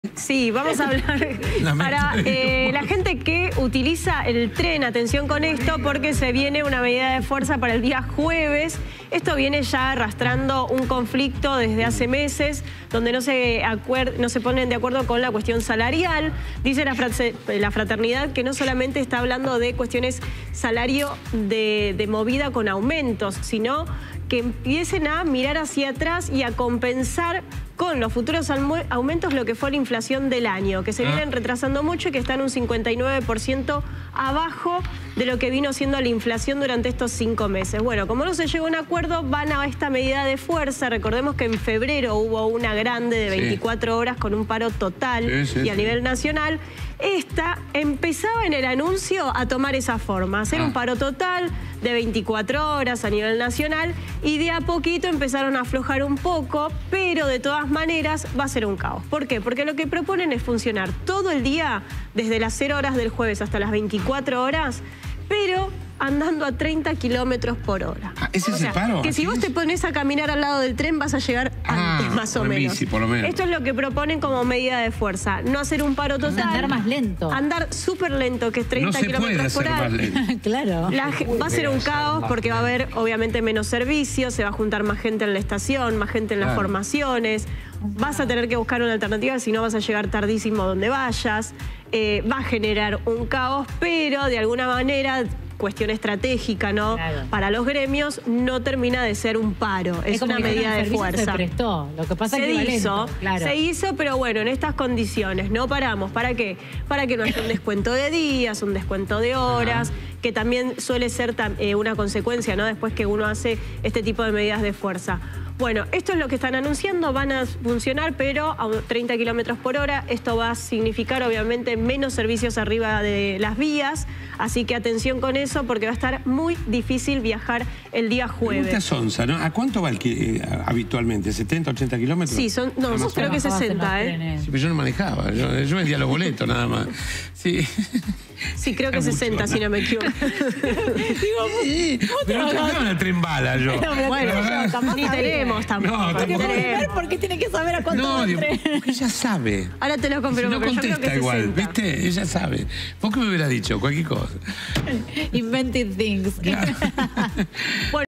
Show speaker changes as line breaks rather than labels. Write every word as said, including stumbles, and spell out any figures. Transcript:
Sí, vamos a hablar para eh, la gente que utiliza el tren. Atención con esto porque se viene una medida de fuerza para el día jueves. Esto viene ya arrastrando un conflicto desde hace meses donde no se, no se ponen de acuerdo con la cuestión salarial. Dice la, la fraternidad que no solamente está hablando de cuestiones salario de, de movida con aumentos, sino que empiecen a mirar hacia atrás y a compensar con los futuros aumentos lo que fue la inflación del año, que se vienen retrasando mucho y que están un cincuenta y nueve por ciento abajo de lo que vino siendo la inflación durante estos cinco meses. Bueno, como no se llegó a un acuerdo, van a esta medida de fuerza. Recordemos que en febrero hubo una grande de veinticuatro horas con un paro total sí, sí, y a nivel nacional. Esta empezaba en el anuncio a tomar esa forma, hacer ah. un paro total de veinticuatro horas a nivel nacional y de a poquito empezaron a aflojar un poco, pero de todas maneras va a ser un caos. ¿Por qué? Porque lo que proponen es funcionar todo el día, desde las cero horas del jueves hasta las veinticuatro horas, pero andando a treinta kilómetros por hora.
Ah, ¿ese
o
es
sea,
el paro?
Que si vos te pones a caminar al lado del tren vas a llegar ah, antes, más o menos.
Bici, por lo menos.
Esto es lo que proponen como medida de fuerza. No hacer un paro total.
Andar más lento.
Andar súper lento, que es treinta kilómetros por hora.
Claro.
La, va a ser un caos porque va a haber obviamente menos servicios, se va a juntar más gente en la estación, más gente en las claro. formaciones. Vas a tener que buscar una alternativa, si no vas a llegar tardísimo donde vayas. Eh, va a generar un caos, pero de alguna manera, cuestión estratégica, ¿no? Claro. Para los gremios no termina de ser un paro, es, es una medida de fuerza.
Se prestó, lo que pasa
se
es que
hizo,
claro.
se hizo, pero bueno, en estas condiciones no paramos. ¿Para qué? Para que no haya un descuento de días, un descuento de horas, ah. que también suele ser eh, una consecuencia, ¿no? Después que uno hace este tipo de medidas de fuerza. Bueno, esto es lo que están anunciando, van a funcionar, pero a treinta kilómetros por hora. Esto va a significar, obviamente, menos servicios arriba de las vías. Así que atención con eso, porque va a estar muy difícil viajar el día jueves.
Pregunta sonsa, ¿no? ¿A cuánto va el que, eh, habitualmente? ¿setenta, ochenta kilómetros?
Sí, son, no, no creo que sesenta, ¿eh?
Sí, pero yo no manejaba, yo, yo vendía los boletos nada más. Sí.
Sí, creo que es sesenta, si no me equivoco.
Digo, sí, pero no trabajaba en el tren bala yo.
No, bueno, yo, ni tenemos tampoco. No,
tampoco. ¿Por qué tiene que saber a cuánto va el tren?
Porque ella sabe.
Ahora te lo confirmo,
si no
pero
contesta
yo creo que
igual,
sesenta.
¿viste? Ella sabe. ¿Vos qué me hubieras dicho? Cualquier cosa.
Invented things.
Claro.
Bueno.